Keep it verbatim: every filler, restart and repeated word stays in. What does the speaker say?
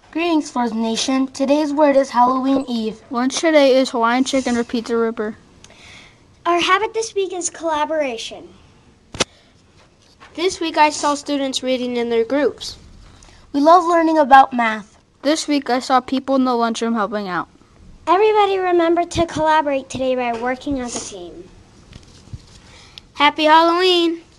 Greetings, First Nation. Today's word is Halloween Eve. Lunch today is Hawaiian chicken or pizza ripper. Our habit this week is collaboration. This week I saw students reading in their groups. We love learning about math. This week I saw people in the lunchroom helping out. Everybody remember to collaborate today by working as a team. Happy Halloween!